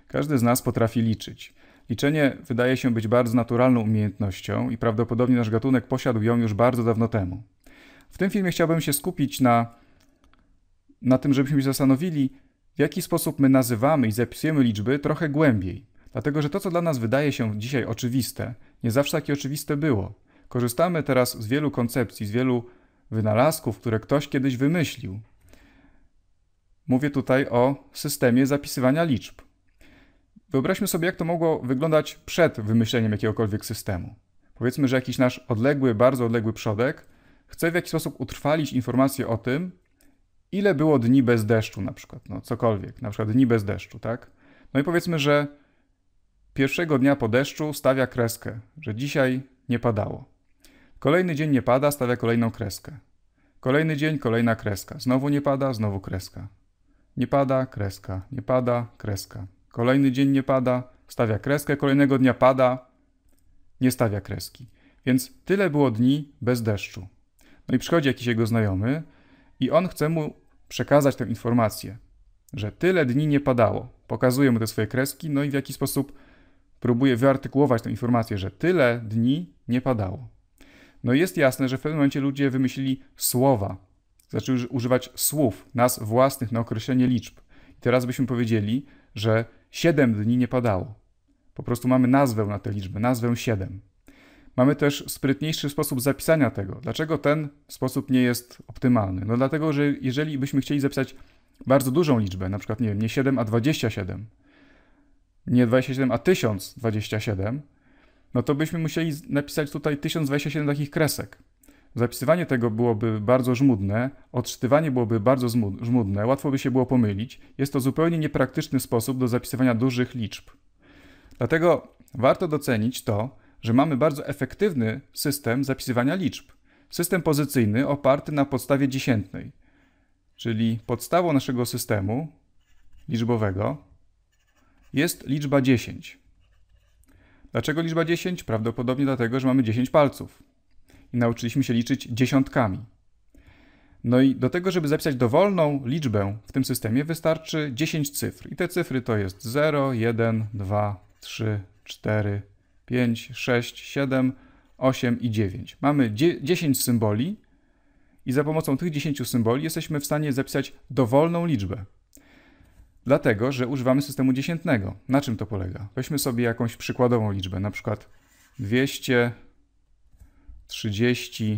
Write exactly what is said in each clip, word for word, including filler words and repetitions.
Każdy z nas potrafi liczyć. Liczenie wydaje się być bardzo naturalną umiejętnością i prawdopodobnie nasz gatunek posiadł ją już bardzo dawno temu. W tym filmie chciałbym się skupić na, na tym, żebyśmy się zastanowili, w jaki sposób my nazywamy i zapisujemy liczby trochę głębiej. Dlatego, że to, co dla nas wydaje się dzisiaj oczywiste, nie zawsze takie oczywiste było. Korzystamy teraz z wielu koncepcji, z wielu wynalazków, które ktoś kiedyś wymyślił. Mówię tutaj o systemie zapisywania liczb. Wyobraźmy sobie, jak to mogło wyglądać przed wymyśleniem jakiegokolwiek systemu. Powiedzmy, że jakiś nasz odległy, bardzo odległy przodek chce w jakiś sposób utrwalić informację o tym, ile było dni bez deszczu na przykład, no cokolwiek, na przykład dni bez deszczu, tak? No i powiedzmy, że pierwszego dnia po deszczu stawia kreskę, że dzisiaj nie padało. Kolejny dzień nie pada, stawia kolejną kreskę. Kolejny dzień, kolejna kreska. Znowu nie pada, znowu kreska. Nie pada, kreska. Nie pada, kreska. Kolejny dzień nie pada, stawia kreskę. Kolejnego dnia pada, nie stawia kreski. Więc tyle było dni bez deszczu. No i przychodzi jakiś jego znajomy i on chce mu przekazać tę informację, że tyle dni nie padało. Pokazuje mu te swoje kreski, no i w jaki sposób próbuje wyartykułować tę informację, że tyle dni nie padało. No i jest jasne, że w pewnym momencie ludzie wymyślili słowa. Zaczęli używać słów, nazw własnych na określenie liczb. I teraz byśmy powiedzieli, że siedem dni nie padało. Po prostu mamy nazwę na tę liczbę, nazwę siedem. Mamy też sprytniejszy sposób zapisania tego. Dlaczego ten sposób nie jest optymalny? No dlatego, że jeżeli byśmy chcieli zapisać bardzo dużą liczbę, na przykład nie wiem, nie siedem, a dwadzieścia siedem, nie dwadzieścia siedem, a tysiąc dwadzieścia siedem, no to byśmy musieli napisać tutaj tysiąc dwadzieścia siedem takich kresek. Zapisywanie tego byłoby bardzo żmudne, odczytywanie byłoby bardzo żmudne, łatwo by się było pomylić. Jest to zupełnie niepraktyczny sposób do zapisywania dużych liczb. Dlatego warto docenić to, że mamy bardzo efektywny system zapisywania liczb. System pozycyjny oparty na podstawie dziesiętnej, czyli podstawą naszego systemu liczbowego jest liczba dziesięć. Dlaczego liczba dziesięć? Prawdopodobnie dlatego, że mamy dziesięć palców i nauczyliśmy się liczyć dziesiątkami. No i do tego, żeby zapisać dowolną liczbę w tym systemie, wystarczy dziesięć cyfr. I te cyfry to jest zero, jeden, dwa, trzy, cztery, pięć, sześć, siedem, osiem i dziewięć. Mamy dziesięć symboli i za pomocą tych dziesięciu symboli jesteśmy w stanie zapisać dowolną liczbę. Dlatego, że używamy systemu dziesiętnego. Na czym to polega? Weźmy sobie jakąś przykładową liczbę, na przykład dwieście trzydzieści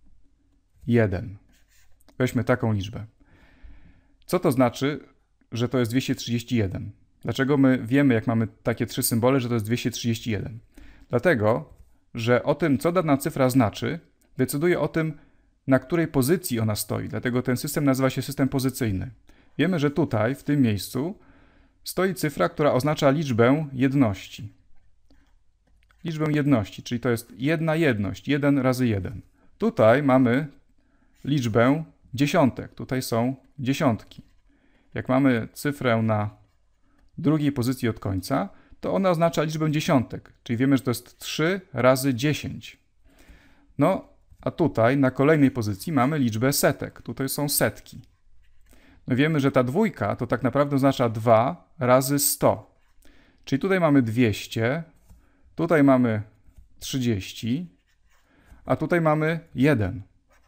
jeden. Weźmy taką liczbę. Co to znaczy, że to jest dwieście trzydzieści jeden? Dlaczego my wiemy, jak mamy takie trzy symbole, że to jest dwieście trzydzieści jeden? Dlatego, że o tym, co dana cyfra znaczy, decyduje o tym, na której pozycji ona stoi. Dlatego ten system nazywa się system pozycyjny. Wiemy, że tutaj, w tym miejscu, stoi cyfra, która oznacza liczbę jedności. Liczbę jedności, czyli to jest jedna jedność, jeden razy jeden. Tutaj mamy liczbę dziesiątek, tutaj są dziesiątki. Jak mamy cyfrę na drugiej pozycji od końca, to ona oznacza liczbę dziesiątek, czyli wiemy, że to jest trzy razy dziesięć. No, a tutaj na kolejnej pozycji mamy liczbę setek, tutaj są setki. No wiemy, że ta dwójka to tak naprawdę oznacza dwa razy sto. Czyli tutaj mamy dwieście, tutaj mamy trzydzieści, a tutaj mamy jeden.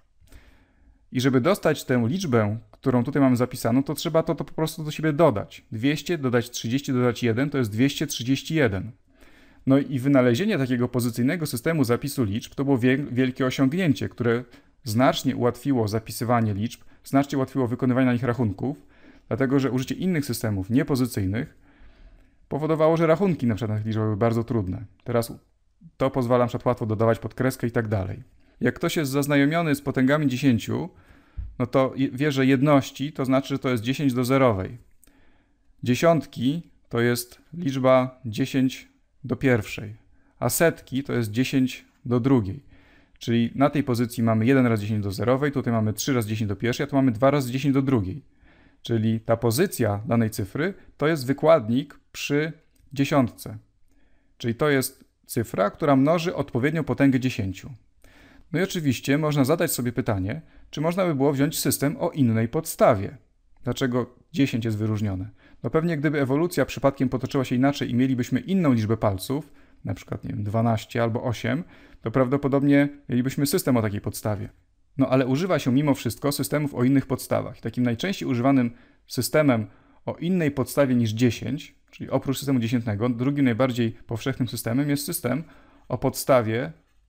I żeby dostać tę liczbę, którą tutaj mamy zapisaną, to trzeba to, to po prostu do siebie dodać. dwieście dodać trzydzieści dodać jeden to jest dwieście trzydzieści jeden. No i wynalezienie takiego pozycyjnego systemu zapisu liczb to było wielkie osiągnięcie, które znacznie ułatwiło zapisywanie liczb, znacznie ułatwiło wykonywanie na nich rachunków, dlatego że użycie innych systemów niepozycyjnych powodowało, że rachunki na przykład na tych liczbach były bardzo trudne. Teraz to pozwala na przykład łatwo dodawać pod kreskę i tak dalej. Jak ktoś jest zaznajomiony z potęgami dziesięciu, no to wie, że jedności to znaczy, że to jest dziesięć do zerowej. Dziesiątki to jest liczba dziesięć do pierwszej, a setki to jest dziesięć do drugiej. Czyli na tej pozycji mamy jeden razy dziesięć do zerowej, tutaj mamy trzy razy dziesięć do pierwszej, a tu mamy dwa razy dziesięć do drugiej. Czyli ta pozycja danej cyfry to jest wykładnik przy dziesiątce. Czyli to jest cyfra, która mnoży odpowiednią potęgę dziesięciu. No i oczywiście można zadać sobie pytanie, czy można by było wziąć system o innej podstawie. Dlaczego dziesięć jest wyróżnione? No pewnie gdyby ewolucja przypadkiem potoczyła się inaczej i mielibyśmy inną liczbę palców, na przykład nie wiem, dwanaście albo osiem, to prawdopodobnie mielibyśmy system o takiej podstawie. No ale używa się mimo wszystko systemów o innych podstawach. Takim najczęściej używanym systemem o innej podstawie niż dziesięć, czyli oprócz systemu dziesiętnego, drugim najbardziej powszechnym systemem jest system o podstawie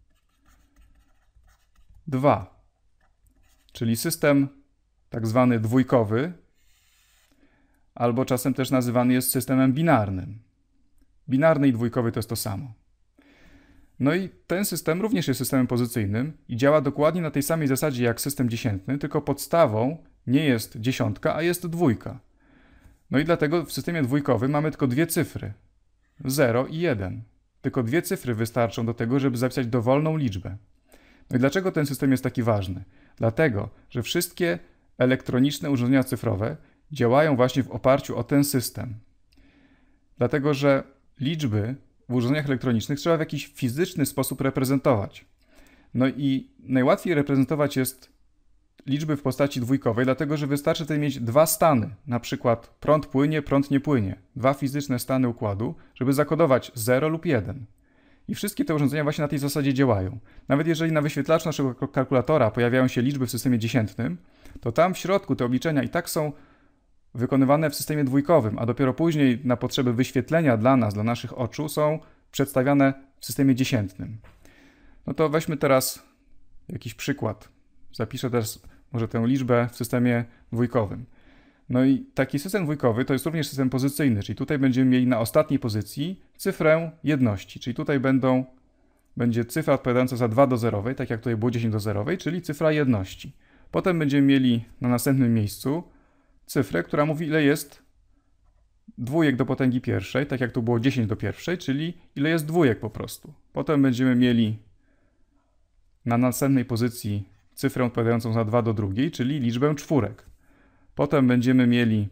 dwa, czyli system tak zwany dwójkowy, albo czasem też nazywany jest systemem binarnym. Binarny i dwójkowy to jest to samo. No i ten system również jest systemem pozycyjnym i działa dokładnie na tej samej zasadzie jak system dziesiętny, tylko podstawą nie jest dziesiątka, a jest dwójka. No i dlatego w systemie dwójkowym mamy tylko dwie cyfry, zero i jeden. Tylko dwie cyfry wystarczą do tego, żeby zapisać dowolną liczbę. No i dlaczego ten system jest taki ważny? Dlatego, że wszystkie elektroniczne urządzenia cyfrowe działają właśnie w oparciu o ten system. Dlatego, że liczby w urządzeniach elektronicznych trzeba w jakiś fizyczny sposób reprezentować. No i najłatwiej reprezentować jest liczby w postaci dwójkowej, dlatego że wystarczy tutaj mieć dwa stany, na przykład prąd płynie, prąd nie płynie, dwa fizyczne stany układu, żeby zakodować zero lub jeden. I wszystkie te urządzenia właśnie na tej zasadzie działają. Nawet jeżeli na wyświetlaczu naszego kalkulatora pojawiają się liczby w systemie dziesiętnym, to tam w środku te obliczenia i tak są wykonywane w systemie dwójkowym, a dopiero później na potrzeby wyświetlenia dla nas, dla naszych oczu są przedstawiane w systemie dziesiętnym. No to weźmy teraz jakiś przykład. Zapiszę też może tę liczbę w systemie dwójkowym. No i taki system dwójkowy to jest również system pozycyjny, czyli tutaj będziemy mieli na ostatniej pozycji cyfrę jedności, czyli tutaj będą, będzie cyfra odpowiadająca za dwa do zerowej, tak jak tutaj było dziesięć do zerowej, czyli cyfra jedności. Potem będziemy mieli na następnym miejscu cyfrę, która mówi, ile jest dwójek do potęgi pierwszej, tak jak tu było dziesięć do pierwszej, czyli ile jest dwójek po prostu. Potem będziemy mieli na następnej pozycji cyfrę odpowiadającą za dwa do drugiej, czyli liczbę czwórek. Potem będziemy mieli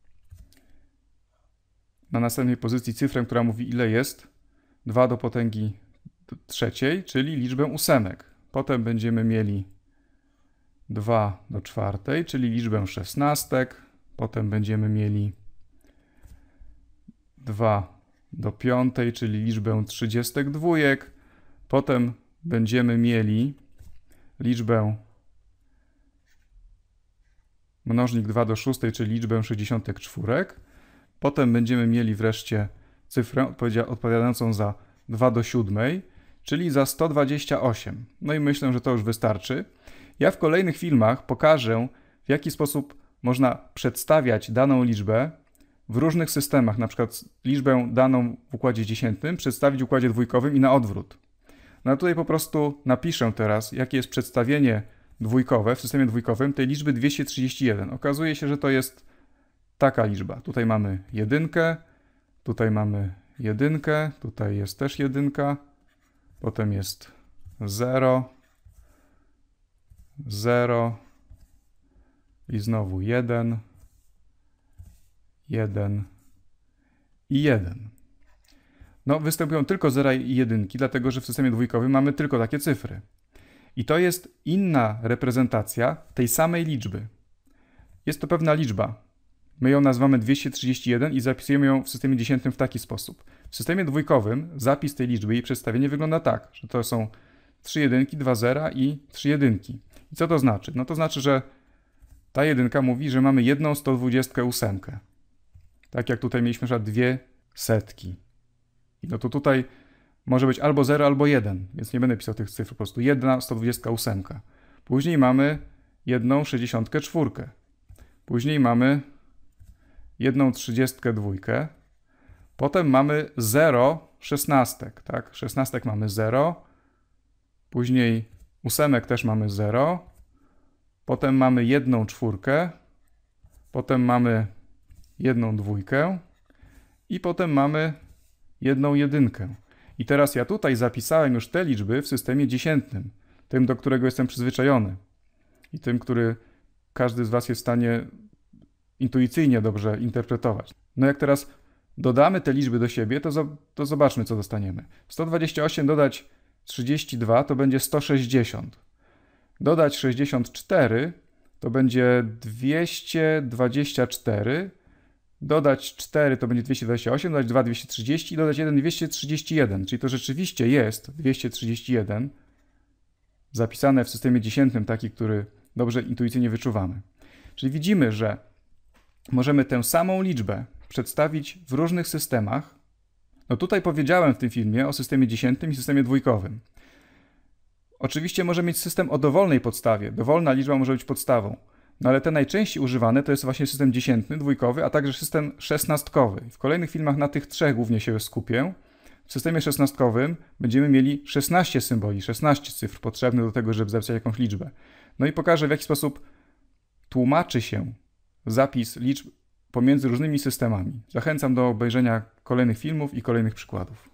na następnej pozycji cyfrę, która mówi, ile jest dwa do potęgi trzeciej, czyli liczbę ósemek. Potem będziemy mieli dwa do czwartej, czyli liczbę szesnastek. Potem będziemy mieli dwa do piątej, czyli liczbę trzydziestek dwójek. Potem będziemy mieli liczbę mnożnik dwa do szóstej, czyli liczbę sześćdziesiątek czwórek. Potem będziemy mieli wreszcie cyfrę odpowiadającą za dwa do siódmej, czyli za sto dwadzieścia osiem. No i myślę, że to już wystarczy. Ja w kolejnych filmach pokażę, w jaki sposób można przedstawiać daną liczbę w różnych systemach, na przykład liczbę daną w układzie dziesiętnym przedstawić w układzie dwójkowym i na odwrót. No a tutaj po prostu napiszę teraz, jakie jest przedstawienie dwójkowe w systemie dwójkowym tej liczby dwieście trzydzieści jeden. Okazuje się, że to jest taka liczba. Tutaj mamy jedynkę, tutaj mamy jedynkę, tutaj jest też jedynka, potem jest zero, zero i znowu jeden, jeden i jeden. No, występują tylko zera i jedynki, dlatego że w systemie dwójkowym mamy tylko takie cyfry. I to jest inna reprezentacja tej samej liczby. Jest to pewna liczba. My ją nazywamy dwieście trzydzieści jeden i zapisujemy ją w systemie dziesiętnym w taki sposób. W systemie dwójkowym zapis tej liczby i przedstawienie wygląda tak, że to są trzy jedynki, dwa zera i trzy jedynki. I co to znaczy? No to znaczy, że ta jedynka mówi, że mamy jedną sto dwudziestkę ósemkę. Tak jak tutaj mieliśmy na przykład dwie setki. I no to tutaj może być albo zero, albo jeden, więc nie będę pisał tych cyfr, po prostu jedna sto dwudziestka ósemka. Później mamy jedną sześćdziesiątkę czwórkę. Później mamy jedną trzydziestkę dwójkę. Potem mamy zero szesnastek, tak? szesnastek mamy zero. Później ósemek też mamy zero. Potem mamy jedną czwórkę. Potem mamy jedną dwójkę. I potem mamy jedną jedynkę. I teraz ja tutaj zapisałem już te liczby w systemie dziesiętnym, tym, do którego jestem przyzwyczajony i tym, który każdy z Was jest w stanie intuicyjnie dobrze interpretować. No jak teraz dodamy te liczby do siebie, to, zo- to zobaczmy, co dostaniemy. sto dwadzieścia osiem dodać trzydzieści dwa to będzie sto sześćdziesiąt. Dodać sześćdziesiąt cztery to będzie dwieście dwadzieścia cztery, dodać cztery to będzie dwieście dwadzieścia osiem, dodać dwa dwieście trzydzieści i dodać jeden dwieście trzydzieści jeden, czyli to rzeczywiście jest dwieście trzydzieści jeden zapisane w systemie dziesiętnym, taki, który dobrze intuicyjnie wyczuwamy. Czyli widzimy, że możemy tę samą liczbę przedstawić w różnych systemach. No tutaj powiedziałem w tym filmie o systemie dziesiętnym i systemie dwójkowym. Oczywiście może mieć system o dowolnej podstawie. Dowolna liczba może być podstawą. No ale te najczęściej używane to jest właśnie system dziesiętny, dwójkowy, a także system szesnastkowy. W kolejnych filmach na tych trzech głównie się skupię. W systemie szesnastkowym będziemy mieli szesnaście symboli, szesnaście cyfr potrzebnych do tego, żeby zapisać jakąś liczbę. No i pokażę, w jaki sposób tłumaczy się zapis liczb pomiędzy różnymi systemami. Zachęcam do obejrzenia kolejnych filmów i kolejnych przykładów.